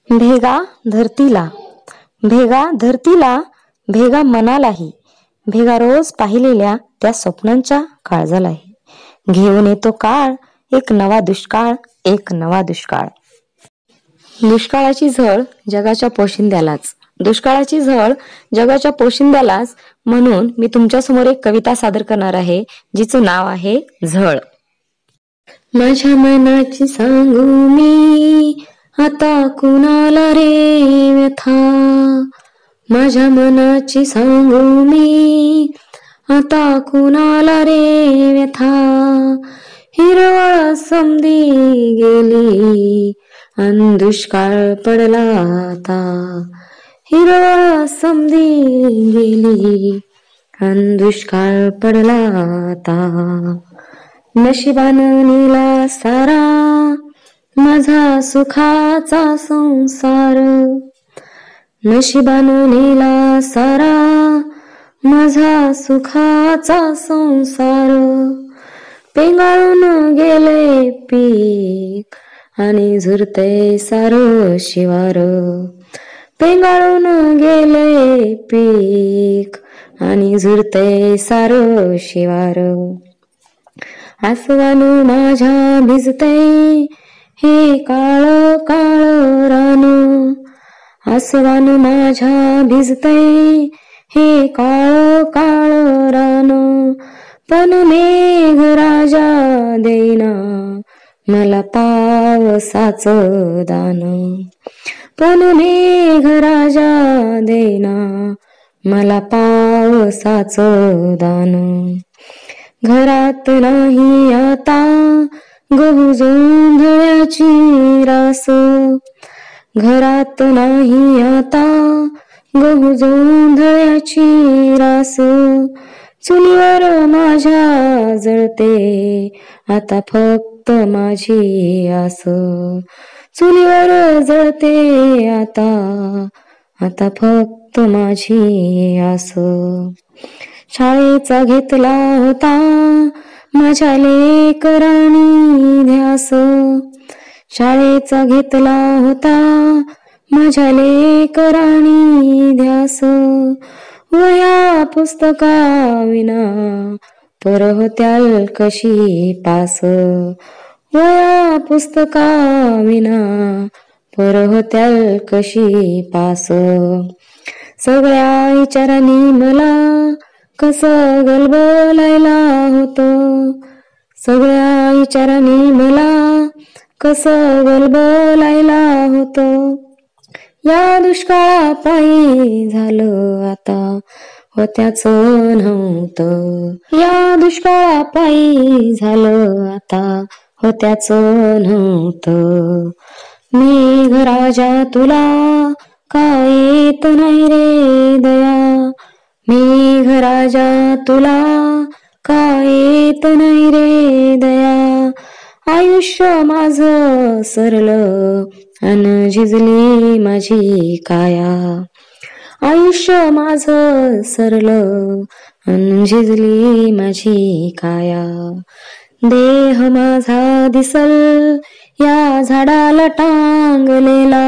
भेगा धरतीला, भेगा धरतीला, भेगा मनालाही, भेगा रोज पाहिलेल्या त्या स्वप्नांच्या काळजालाही. घेऊन येतो काळ एक नवा दुष्काळ, एक नवा दुष्काळ. दुष्काळाची झळ जगाच्या पोशिंद्यालाच, दुष्काळाची झळ जगाच्या पोशिंद्यालाच. म्हणून मी तुमच्या समोर एक कविता सादर करणार आहे, जिचं नाव आहे झळ. माझ्या मनाची सांगू मी आता कुणाला रे व्यथा, माझ्या मनाची सांगू मी आता कुणाला रे व्यथा. हिरवळ समधी गेली अन दुष्काळ पडला आता, हिरवळ समधी गेली अन दुष्काळ पडला आता. नशिबानं नेला सारा माझा सुखाचा संसार, नशिबानं नेला सारा माझा सुखाचा संसार. पेंगाळून गेले पीक आणि झुरते सारं शिवार, पेंगाळून गेले पीक आणि झुरते सारं शिवार. आसवानं माझ्या भिजते हे काळ काळ रान, आसवानं माझ्या भिजते हे काळ काळ रान. पण मेघ राजा देईना मला पावसाचं दान, पण मेघ राजा देईना मला पावसाचं दान. घरात नाही आता गहू जोंधळ्याची रास, घरात नाही आता गहू जोंधळ्याची रास. चुलीवर माझ्या जळते आता फक्त माझी आस, चुलीवर जळते आता आता फक्त माझी आस. शाळेचा घेतला होता माझ्या लेकरांनी ध्यास, शाळेचा घेतला होता माझ्या लेकरांनी ध्यास. वह्या पुस्तका विना पर होत्याल कशी पास, वह्या पुस्तका विना पर होत्याल कशी पास. सगळ्या विचारांनी मला कसं गलबलायला होतं, सगळ्या विचारांनी मला कसं गलबलायला होतं. या दुष्काळापायी झालं आता होत्याचं नव्हतं, या दुष्काळापायी झालं आता होत्याचं नव्हतं. मेघ राजा तुला काय येत नाही रे दया, मेघ राजा तुला काय येत नाही रे दया. आयुष्य माझं सरलं अन झिजली माझी काया, आयुष्य माझं सरलं अन झिजली माझी काया. देह माझा दिसल या झाडाला टांगलेला,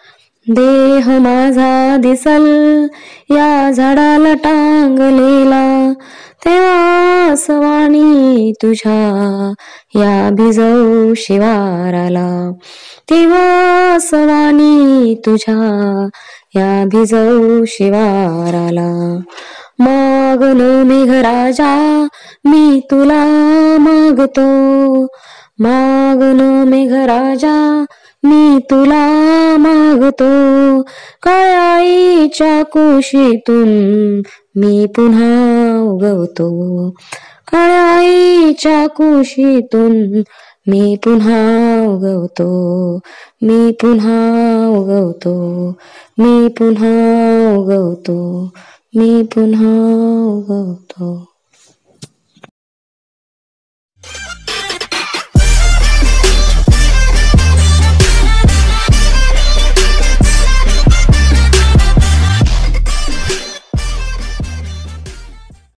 देह माझा दिसल या झाडाला टांगलेला. तेव्हा सवाणी तुझ्या या भिजऊ शिवाराला, तेव्हा सवाणी तुझ्या या भिजऊ शिवाराला. मागन मेघ राजा मी तुला मागतो, मागन मेघ राजा मी तुला मागतो. काळ्या आईच्या कुशीतून मी पुन्हा उगवतो, काळ्या आईच्या कुशीतून मी पुन्हा उगवतो, मी पुन्हा उगवतो, मी पुन्हा उगवतो, मी पुन्हा उगवतो.